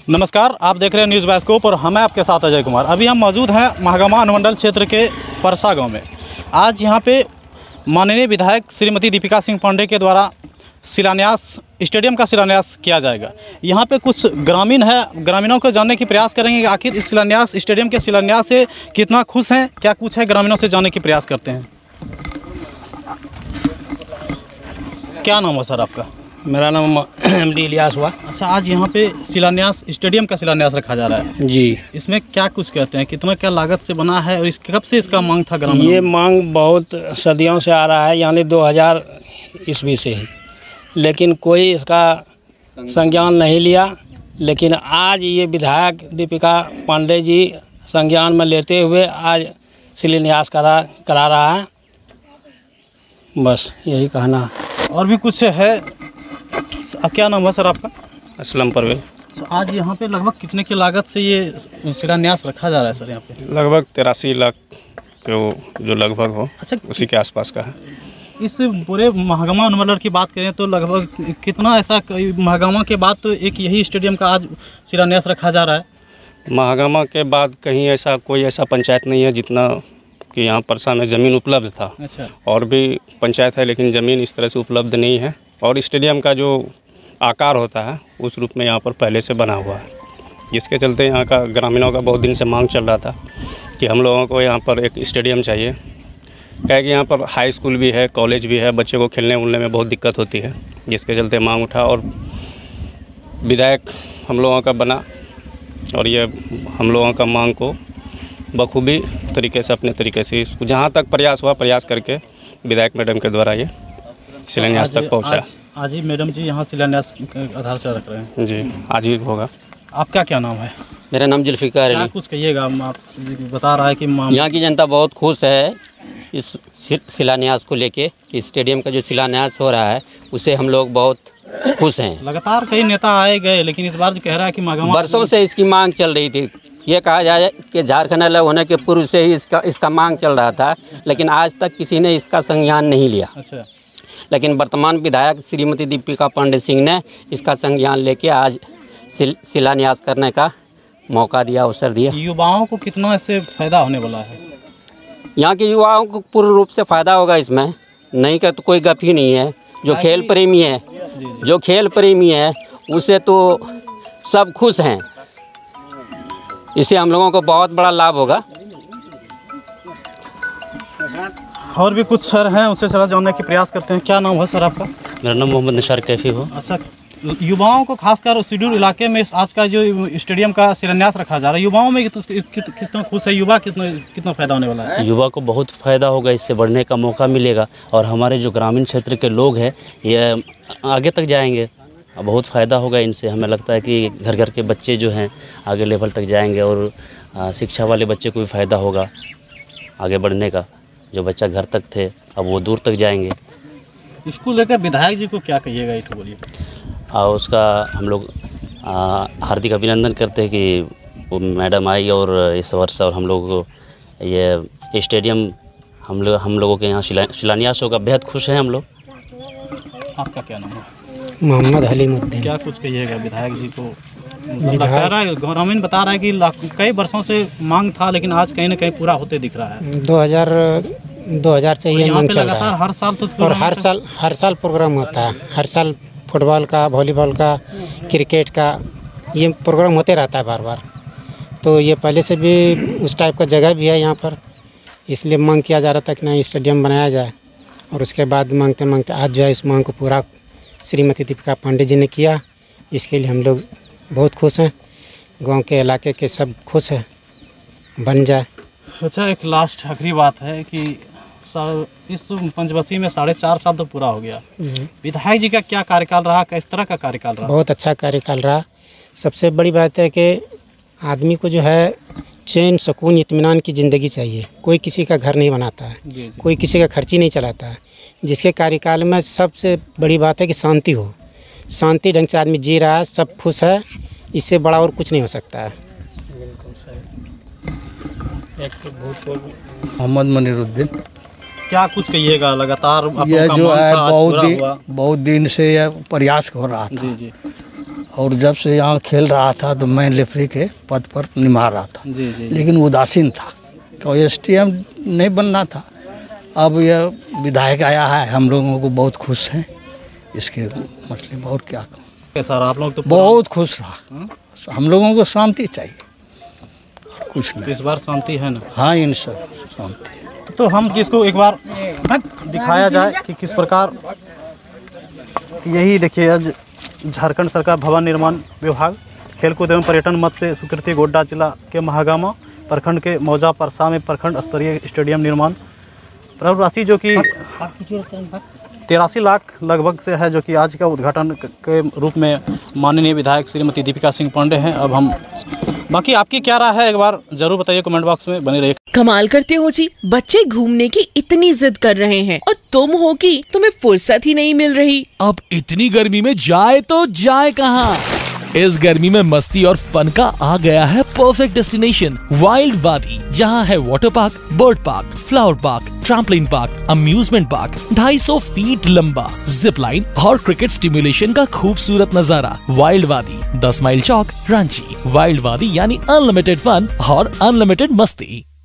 नमस्कार, आप देख रहे हैं न्यूज़ बाइस्कोप और हम आपके साथ अजय कुमार। अभी हम मौजूद हैं महागामा अनुमंडल क्षेत्र के परसा गांव में। आज यहां पे माननीय विधायक श्रीमती दीपिका सिंह पांडे के द्वारा स्टेडियम का शिलान्यास किया जाएगा। यहां पे कुछ ग्रामीणों को जानने की प्रयास करेंगे कि आखिर इस स्टेडियम के शिलान्यास से कितना खुश हैं, क्या कुछ है, ग्रामीणों से जानने की प्रयास करते हैं। क्या नाम है सर आपका? मेरा नाम एमडी इलियास हुआ। अच्छा, आज यहाँ पे स्टेडियम का शिलान्यास रखा जा रहा है जी। इसमें क्या कुछ कहते हैं, कितना क्या लागत से बना है और कब से इसका मांग था ग्रामीण? ये मांग बहुत सदियों से आ रहा है, यानी 2000 ईस्वी से ही, लेकिन कोई इसका संज्ञान नहीं लिया। लेकिन आज ये विधायक दीपिका पांडे जी संज्ञान में लेते हुए आज शिलान्यास करा रहा है। बस यही कहना है। और भी कुछ है? क्या नाम है सर आपका? असलम परवेज। आज यहाँ पे लगभग कितने की लागत से ये शिलान्यास रखा जा रहा है सर? यहाँ पे लगभग 83 लाख जो लगभग हो, अच्छा, उसी के आसपास का है। इस पूरे महागामा अनुमंडल की बात करें तो लगभग कितना ऐसा महागामा के बाद तो एक यही स्टेडियम का आज शिलान्यास रखा जा रहा है। महागामा के बाद कहीं ऐसा कोई ऐसा पंचायत नहीं है जितना कि यहाँ परसा में ज़मीन उपलब्ध था। अच्छा। और भी पंचायत है लेकिन ज़मीन इस तरह से उपलब्ध नहीं है, और स्टेडियम का जो आकार होता है उस रूप में यहाँ पर पहले से बना हुआ है, जिसके चलते यहाँ का ग्रामीणों का बहुत दिन से मांग चल रहा था कि हम लोगों को यहाँ पर एक स्टेडियम चाहिए। क्या कि यहाँ पर हाई स्कूल भी है, कॉलेज भी है, बच्चे को खेलने उलने में बहुत दिक्कत होती है, जिसके चलते मांग उठा और विधायक हम लोगों का बना, और ये हम लोगों का मांग को बखूबी तरीके से अपने तरीके से जहाँ तक प्रयास हुआ, प्रयास करके विधायक मैडम के द्वारा ये शिलान्यास तक पहुँचा। आज ही मैडम जी यहाँ शिलान्यास आधार से रख रहे हैं जी, आज ही होगा। आपका क्या नाम है? मेरा नाम जुल्फिकार अली। कुछ कहिएगा, आप बता रहा है कि यहाँ की जनता बहुत खुश है इस शिलान्यास को लेके कि स्टेडियम का जो शिलान्यास हो रहा है उससे हम लोग बहुत खुश हैं। लगातार कई नेता आए गए, लेकिन इस बार जो कह रहा है कि वर्षों से इसकी मांग चल रही थी। ये कहा जाए कि झारखंड अलग होने के पूर्व से ही इसका मांग चल रहा था, लेकिन आज तक किसी ने इसका संज्ञान नहीं लिया। अच्छा। लेकिन वर्तमान विधायक श्रीमती दीपिका पांडे सिंह ने इसका संज्ञान लेके आज शिलान्यास करने का मौका दिया, अवसर दिया। युवाओं को कितना इससे फायदा होने वाला है? यहाँ के युवाओं को पूर्ण रूप से फायदा होगा इसमें, नहीं का तो कोई गप ही नहीं है। जो खेल प्रेमी है उसे तो सब खुश हैं, इससे हम लोगों को बहुत बड़ा लाभ होगा। और भी कुछ सर हैं, उससे जरा जानने की प्रयास करते हैं। क्या नाम है सर आपका? मेरा नाम मोहम्मद निसार कैफी हो। अच्छा, युवाओं को खासकर शेड्यूल इलाके में आज का जो स्टेडियम का शिलान्यास रखा जा रहा है, युवाओं में कितना खुश है? युवा कितना फायदा होने वाला है? युवा को बहुत फ़ायदा होगा, इससे बढ़ने का मौका मिलेगा, और हमारे जो ग्रामीण क्षेत्र के लोग हैं ये आगे तक जाएंगे, बहुत फ़ायदा होगा इनसे। हमें लगता है कि घर घर के बच्चे जो हैं आगे लेवल तक जाएंगे, और शिक्षा वाले बच्चे को भी फ़ायदा होगा आगे बढ़ने का। जो बच्चा घर तक थे अब वो दूर तक जाएंगे। इसको लेकर विधायक जी को क्या कहिएगा, ये बोलिए। और उसका हम लोग हार्दिक अभिनंदन करते हैं कि वो मैडम आई और इस वर्ष और हम लोग को ये स्टेडियम हम लोगों के यहाँ शिलान्यास होगा। बेहद खुश हैं हम लोग। आपका क्या नाम है? मोहम्मद हलीमुद्दीन। क्या कुछ कहिएगा विधायक जी को? कह रहा है, ग्रामीण बता रहा है कि कई वर्षों से मांग था, लेकिन आज कहीं ना कहीं पूरा होते दिख रहा है। 2000 से ये मांग चल रहा है। हर साल तो और हर साल प्रोग्राम होता है। हर साल फुटबॉल का, वॉलीबॉल का, क्रिकेट का ये प्रोग्राम होते रहता है बार बार। तो ये पहले से भी उस टाइप का जगह भी है यहाँ पर, इसलिए मांग किया जा रहा था कि नया स्टेडियम बनाया जाए। और उसके बाद मांगते मांगते आज जो है इस मांग को पूरा श्रीमती दीपिका पांडे जी ने किया। इसके लिए हम लोग बहुत खुश हैं, गांव के इलाके के सब खुश हैं, बन जाए। अच्छा, एक लास्ट आखिरी बात है कि इस पंचवर्षीय में 4.5 साल तो पूरा हो गया। विधायक जी का क्या कार्यकाल रहा, किस तरह का कार्यकाल रहा? बहुत अच्छा कार्यकाल रहा। सबसे बड़ी बात है कि आदमी को जो है चैन, सुकून, इत्मीनान की ज़िंदगी चाहिए। कोई किसी का घर नहीं बनाता है, कोई किसी का खर्ची नहीं चलाता है। जिसके कार्यकाल में सबसे बड़ी बात है कि शांति हो, शांति ढंग से आदमी जी रहा है, सब खुश है। इससे बड़ा और कुछ नहीं हो सकता है। मोहम्मद मनीरुद्दीन। क्या कुछ कहिएगा? लगातार यह जो है बहुत दिन से यह प्रयास हो रहा था। जी। और जब से यहाँ खेल रहा था तो मैं रेफरी के पद पर निभा रहा था, जी जी। लेकिन उदासीन था। तो स्टेडियम नहीं बनना था। अब यह विधायक आया है, हम लोगों को बहुत खुश हैं इसके मसले में। और क्या कहूँ, सर आप लोग तो बहुत खुश रहा। हम लोगों को शांति चाहिए, और कुछ नहीं। इस बार शांति है ना? हाँ, इन सब शांति। तो हम इसको एक बार दिखाया जाए कि किस प्रकार, यही देखिए आज झारखंड सरकार भवन निर्माण विभाग खेलकूद एवं पर्यटन मद से स्वीकृति गोड्डा जिला के महागामा प्रखंड के मौजा परसा में प्रखंड स्तरीय स्टेडियम निर्माण प्रारंभ राशि जो कि 83 लाख लगभग से है, जो कि आज का उद्घाटन के रूप में माननीय विधायक श्रीमती दीपिका सिंह पांडे हैं। अब हम बाकी आपकी क्या राय है एक बार जरूर बताइए, कमेंट बॉक्स में बने रहिए। कमाल करते हो जी, बच्चे घूमने की इतनी जिद कर रहे हैं और तुम हो कि तुम्हें फुर्सत ही नहीं मिल रही। अब इतनी गर्मी में जाए तो जाए कहाँ? इस गर्मी में मस्ती और फन का आ गया है परफेक्ट डेस्टिनेशन वाइल्ड वादी, जहाँ है water park, bird park, flower park, trampoline park, amusement park, 250 feet लंबा, जिप लाइन और क्रिकेट स्टिमुलेशन का खूबसूरत नजारा। वाइल्ड वादी, 10 माइल चौक, रांची। वाइल्ड वादी यानी अनलिमिटेड फन और अनलिमिटेड मस्ती।